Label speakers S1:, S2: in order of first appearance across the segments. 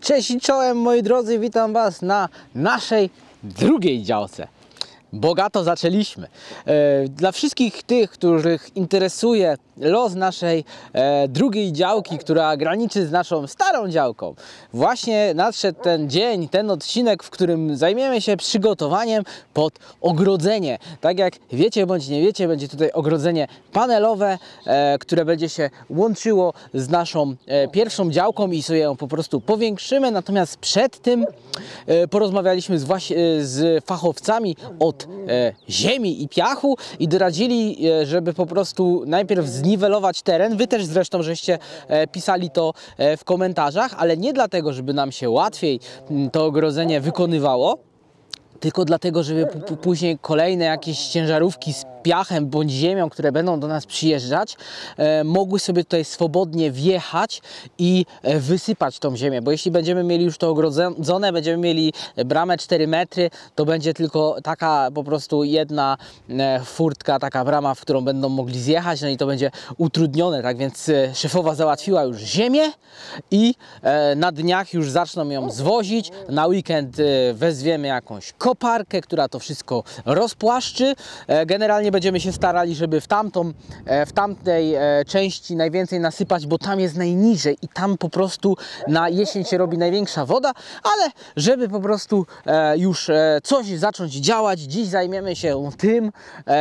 S1: Cześć i czołem moi drodzy, witam Was na naszej drugiej działce. Bogato zaczęliśmy. Dla wszystkich tych, których interesuje los naszej drugiej działki, która graniczy z naszą starą działką, właśnie nadszedł ten dzień, ten odcinek, w którym zajmiemy się przygotowaniem pod ogrodzenie. Tak jak wiecie bądź nie wiecie, będzie tutaj ogrodzenie panelowe, które będzie się łączyło z naszą pierwszą działką i sobie ją po prostu powiększymy. Natomiast przed tym porozmawialiśmy z fachowcami od ziemi i piachu i doradzili, żeby po prostu najpierw zniwelować teren. Wy też zresztą żeście pisali to w komentarzach, ale nie dlatego, żeby nam się łatwiej to ogrodzenie wykonywało, tylko dlatego, żeby później kolejne jakieś ciężarówki z piachem bądź ziemią, które będą do nas przyjeżdżać, mogły sobie tutaj swobodnie wjechać i wysypać tą ziemię, bo jeśli będziemy mieli już to ogrodzone, będziemy mieli bramę 4 metry, to będzie tylko taka po prostu jedna furtka, taka brama, w którą będą mogli zjechać, no i to będzie utrudnione, tak więc szefowa załatwiła już ziemię i na dniach już zaczną ją zwozić, na weekend wezwiemy jakąś koparkę, która to wszystko rozpłaszczy. Generalnie będziemy się starali, żeby w tamtej części najwięcej nasypać, bo tam jest najniżej i tam po prostu na jesień się robi największa woda, ale żeby po prostu już coś zacząć działać, dziś zajmiemy się tym,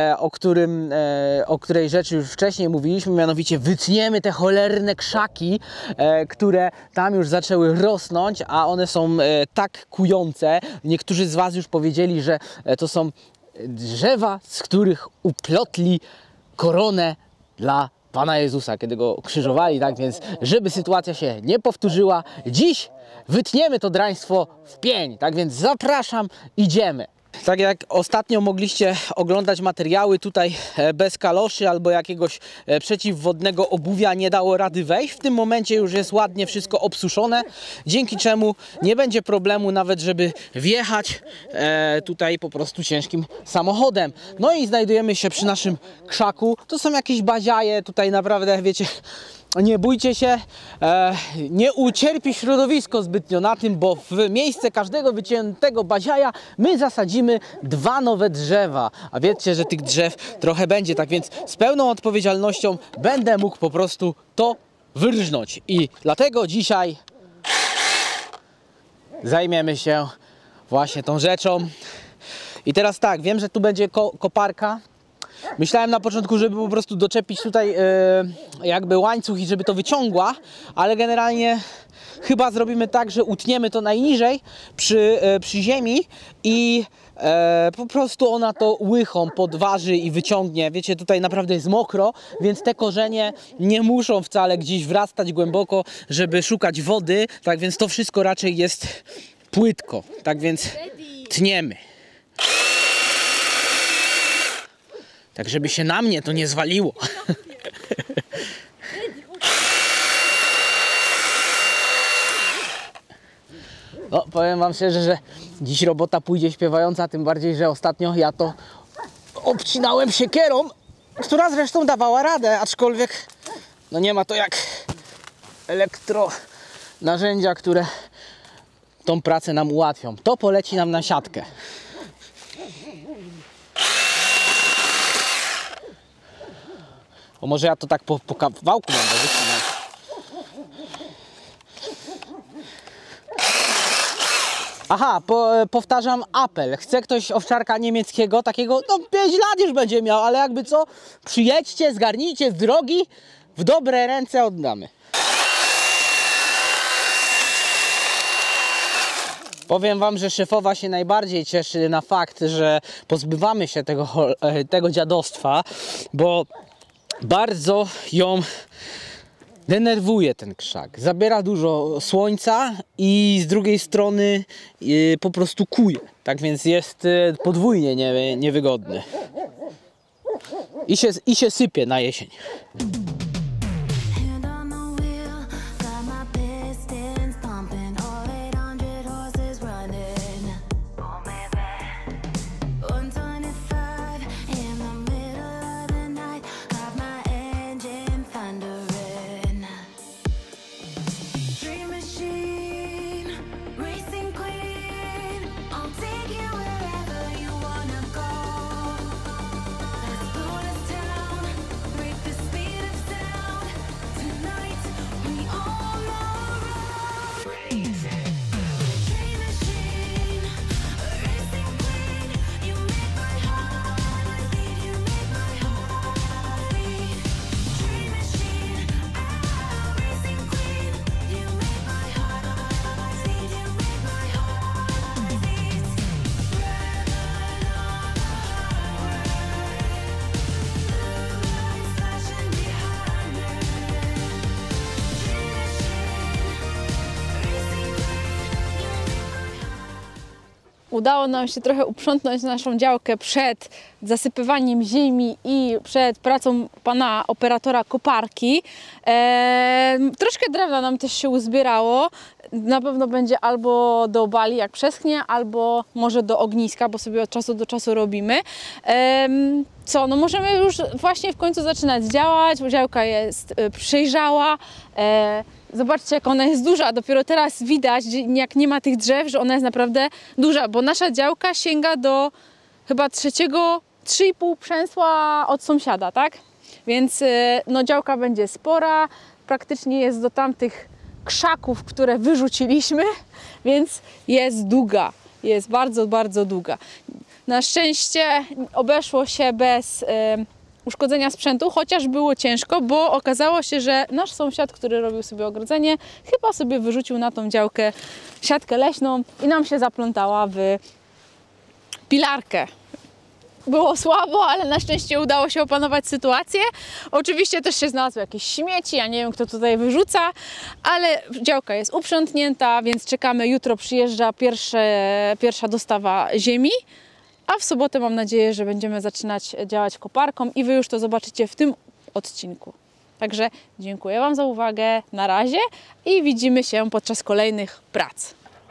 S1: o której rzeczy już wcześniej mówiliśmy, mianowicie wytniemy te cholerne krzaki, które tam już zaczęły rosnąć, a one są tak kujące. Niektórzy z Was już powiedzieli, że to są drzewa, z których uplotli koronę dla Pana Jezusa, kiedy Go krzyżowali, tak więc, żeby sytuacja się nie powtórzyła, dziś wytniemy to draństwo w pień, tak więc zapraszam, idziemy. Tak jak ostatnio mogliście oglądać materiały, tutaj bez kaloszy albo jakiegoś przeciwwodnego obuwia nie dało rady wejść. W tym momencie już jest ładnie wszystko obsuszone, dzięki czemu nie będzie problemu nawet, żeby wjechać tutaj po prostu ciężkim samochodem. No i znajdujemy się przy naszym krzaku. To są jakieś baziaje, tutaj naprawdę wiecie... Nie bójcie się, nie ucierpi środowisko zbytnio na tym, bo w miejsce każdego wyciętego baziaja my zasadzimy 2 nowe drzewa. A wiecie, że tych drzew trochę będzie, tak więc z pełną odpowiedzialnością będę mógł po prostu to wyrżnąć. I dlatego dzisiaj zajmiemy się właśnie tą rzeczą. I teraz tak, wiem, że tu będzie koparka. Myślałem na początku, żeby po prostu doczepić tutaj jakby łańcuch i żeby to wyciągła, ale generalnie chyba zrobimy tak, że utniemy to najniżej przy ziemi i po prostu ona to łychą podważy i wyciągnie. Wiecie, tutaj naprawdę jest mokro, więc te korzenie nie muszą wcale gdzieś wrastać głęboko, żeby szukać wody, tak więc to wszystko raczej jest płytko, tak więc tniemy. Tak, żeby się na mnie to nie zwaliło. No, powiem Wam szczerze, że dziś robota pójdzie śpiewająca, tym bardziej, że ostatnio ja to obcinałem siekierą, która zresztą dawała radę, aczkolwiek no nie ma to jak elektronarzędzia, które tą pracę nam ułatwią. To poleci nam na siatkę. Bo może ja to tak po kawałku będę wycinać. Aha, powtarzam apel. Chce ktoś owczarka niemieckiego, takiego, no 5 lat już będzie miał, ale jakby co, przyjedźcie, zgarnijcie z drogi, w dobre ręce oddamy. Powiem Wam, że szefowa się najbardziej cieszy na fakt, że pozbywamy się tego dziadostwa, bo bardzo ją denerwuje ten krzak. Zabiera dużo słońca i z drugiej strony po prostu kuje. Tak więc jest podwójnie niewygodny. I się sypie na jesień.
S2: Dream machine udało nam się trochę uprzątnąć naszą działkę przed zasypywaniem ziemi i przed pracą pana operatora koparki. Troszkę drewna nam też się uzbierało. Na pewno będzie albo do bali jak przeschnie, albo może do ogniska, bo sobie od czasu do czasu robimy. No możemy już właśnie w końcu zaczynać działać, bo działka jest przejrzała. Zobaczcie, jak ona jest duża. Dopiero teraz widać, jak nie ma tych drzew, że ona jest naprawdę duża, bo nasza działka sięga do chyba 3,5 przęsła od sąsiada, tak? Więc no, działka będzie spora, praktycznie jest do tamtych krzaków, które wyrzuciliśmy, więc jest długa. Jest bardzo, bardzo długa. Na szczęście obeszło się bez uszkodzenia sprzętu, chociaż było ciężko, bo okazało się, że nasz sąsiad, który robił sobie ogrodzenie, chyba sobie wyrzucił na tą działkę siatkę leśną i nam się zaplątała w pilarkę. Było słabo, ale na szczęście udało się opanować sytuację. Oczywiście też się znalazły jakieś śmieci, ja nie wiem, kto tutaj wyrzuca, ale działka jest uprzątnięta, więc czekamy. Jutro przyjeżdża pierwsza dostawa ziemi, a w sobotę mam nadzieję, że będziemy zaczynać działać koparką i Wy już to zobaczycie w tym odcinku. Także dziękuję Wam za uwagę, na razie i widzimy się podczas kolejnych prac.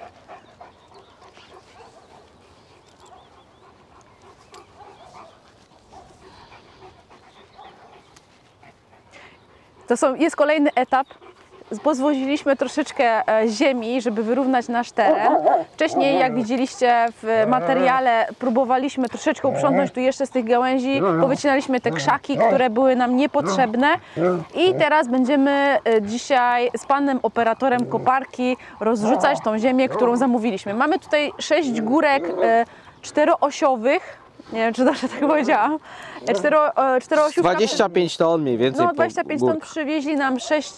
S2: Jest kolejny etap. Pozwoliliśmy troszeczkę ziemi, żeby wyrównać nasz teren. Wcześniej, jak widzieliście w materiale, próbowaliśmy troszeczkę uprzątnąć tu jeszcze z tych gałęzi, powycinaliśmy te krzaki, które były nam niepotrzebne i teraz będziemy dzisiaj z panem operatorem koparki rozrzucać tą ziemię, którą zamówiliśmy. Mamy tutaj 6 górek czteroosiowych. Nie wiem, czy dobrze tak powiedziałam. Czteroosiówka.
S1: 25 ton mniej więcej.
S2: No, 25 ton przywieźli nam 6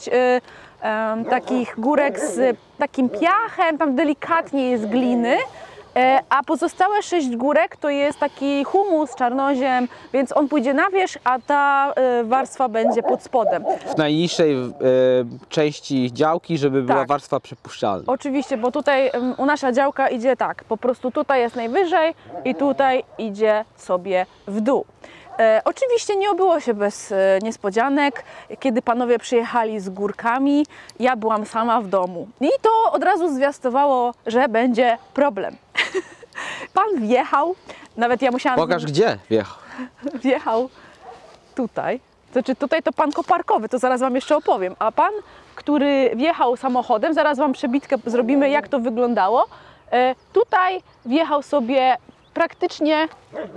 S2: takich górek z takim piachem, tam delikatnie jest gliny, a pozostałe 6 górek to jest taki humus, czarnoziem, więc on pójdzie na wierzch, a ta warstwa będzie pod spodem.
S1: W najniższej części działki, żeby była
S2: Tak.
S1: warstwa przepuszczalna.
S2: Oczywiście, bo tutaj nasza działka idzie tak, po prostu tutaj jest najwyżej i tutaj idzie sobie w dół. Oczywiście nie obyło się bez niespodzianek. Kiedy panowie przyjechali z górkami, ja byłam sama w domu. I to od razu zwiastowało, że będzie problem. Pan wjechał, nawet ja musiałam...
S1: Pokaż gdzie wjechał.
S2: Wjechał tutaj. Znaczy tutaj to pan koparkowy, to zaraz Wam jeszcze opowiem. A pan, który wjechał samochodem, zaraz Wam przebitkę zrobimy, jak to wyglądało. Tutaj wjechał sobie praktycznie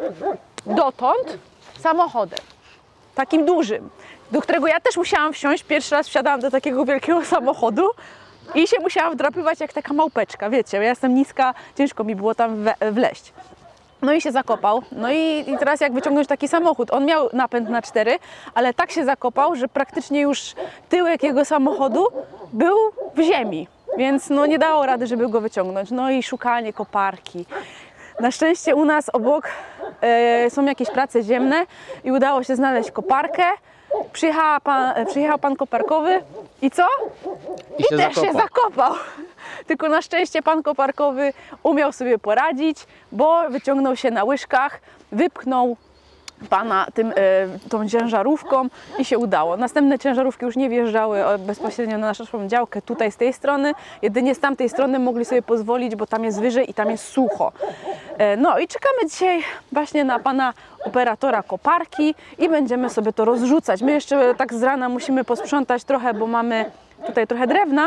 S2: dotąd samochodem, takim dużym, do którego ja też musiałam wsiąść. Pierwszy raz wsiadałam do takiego wielkiego samochodu i się musiałam wdrapywać jak taka małpeczka, wiecie, ja jestem niska, ciężko mi było tam wleźć. No i się zakopał. No i teraz jak wyciągnąć taki samochód? On miał napęd na 4, ale tak się zakopał, że praktycznie już tyłek jego samochodu był w ziemi, więc no nie dało rady, żeby go wyciągnąć. No i szukanie koparki. Na szczęście u nas obok są jakieś prace ziemne i udało się znaleźć koparkę. Przyjechał pan koparkowy i co? I też się zakopał. Tylko na szczęście pan koparkowy umiał sobie poradzić, bo wyciągnął się na łyżkach, wypchnął pana tą ciężarówką i się udało. Następne ciężarówki już nie wjeżdżały bezpośrednio na naszą działkę tutaj z tej strony, jedynie z tamtej strony mogli sobie pozwolić, bo tam jest wyżej i tam jest sucho. No i czekamy dzisiaj właśnie na pana operatora koparki i będziemy sobie to rozrzucać. My jeszcze tak z rana musimy posprzątać trochę, bo mamy tutaj trochę drewna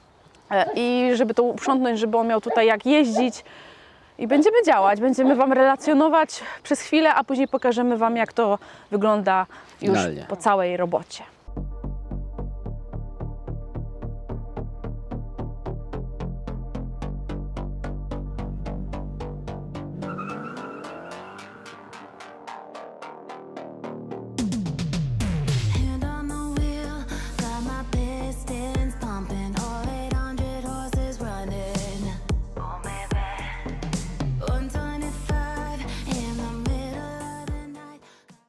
S2: i żeby to uprzątnąć, żeby on miał tutaj jak jeździć. I będziemy działać, będziemy Wam relacjonować przez chwilę, a później pokażemy Wam, jak to wygląda już po całej robocie.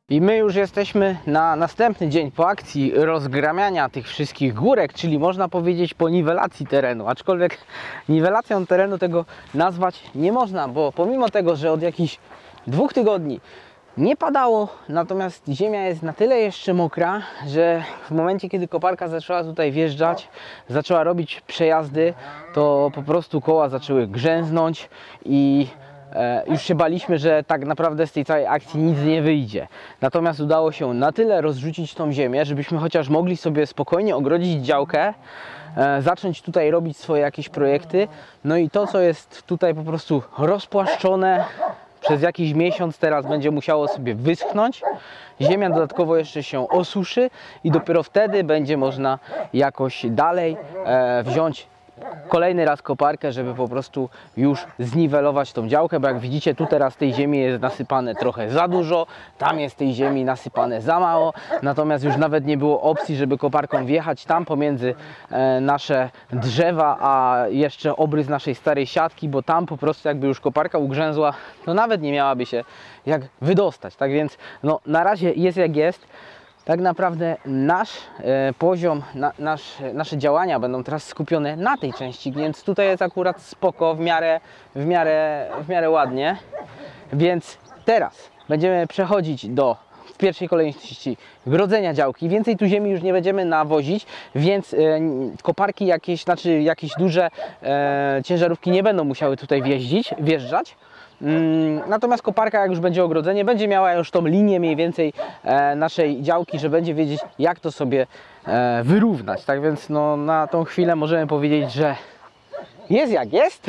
S1: I my już jesteśmy na następny dzień po akcji rozgramiania tych wszystkich górek, czyli można powiedzieć po niwelacji terenu. Aczkolwiek niwelacją terenu tego nazwać nie można, bo pomimo tego, że od jakichś 2 tygodni nie padało, natomiast ziemia jest na tyle jeszcze mokra, że w momencie, kiedy koparka zaczęła tutaj wjeżdżać, zaczęła robić przejazdy, to po prostu koła zaczęły grzęznąć i już się baliśmy, że tak naprawdę z tej całej akcji nic nie wyjdzie. Natomiast udało się na tyle rozrzucić tą ziemię, żebyśmy chociaż mogli sobie spokojnie ogrodzić działkę, zacząć tutaj robić swoje jakieś projekty. No i to, co jest tutaj po prostu rozpłaszczone przez jakiś miesiąc, teraz będzie musiało sobie wyschnąć. Ziemia dodatkowo jeszcze się osuszy i dopiero wtedy będzie można jakoś dalej wziąć kolejny raz koparkę, żeby po prostu już zniwelować tą działkę, bo jak widzicie, tu teraz tej ziemi jest nasypane trochę za dużo, tam jest tej ziemi nasypane za mało, natomiast już nawet nie było opcji, żeby koparką wjechać tam pomiędzy nasze drzewa, a jeszcze obrys naszej starej siatki, bo tam po prostu jakby już koparka ugrzęzła, to nawet nie miałaby się jak wydostać. Tak więc no, na razie jest jak jest. Tak naprawdę nasz poziom, nasze działania będą teraz skupione na tej części, więc tutaj jest akurat spoko, w miarę ładnie. Więc teraz będziemy przechodzić do w pierwszej kolejności grodzenia działki. Więcej tu ziemi już nie będziemy nawozić, więc koparki jakieś duże ciężarówki nie będą musiały tutaj wjeżdżać. Natomiast koparka, jak już będzie ogrodzenie, będzie miała już tą linię mniej więcej naszej działki, że będzie wiedzieć, jak to sobie wyrównać. Tak więc no, na tą chwilę możemy powiedzieć, że jest jak jest,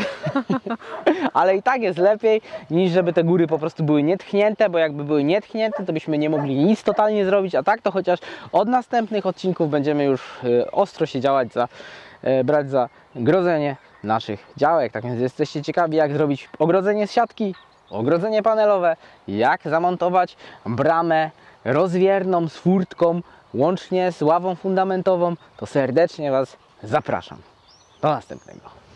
S1: ale i tak jest lepiej, niż żeby te góry po prostu były nietchnięte, bo jakby były nietchnięte, to byśmy nie mogli nic totalnie zrobić, a tak to chociaż od następnych odcinków będziemy już ostro się brać za grodzenie naszych działek. Tak więc jesteście ciekawi, jak zrobić ogrodzenie z siatki, ogrodzenie panelowe, jak zamontować bramę rozwierną z furtką, łącznie z ławą fundamentową, to serdecznie Was zapraszam. Do następnego.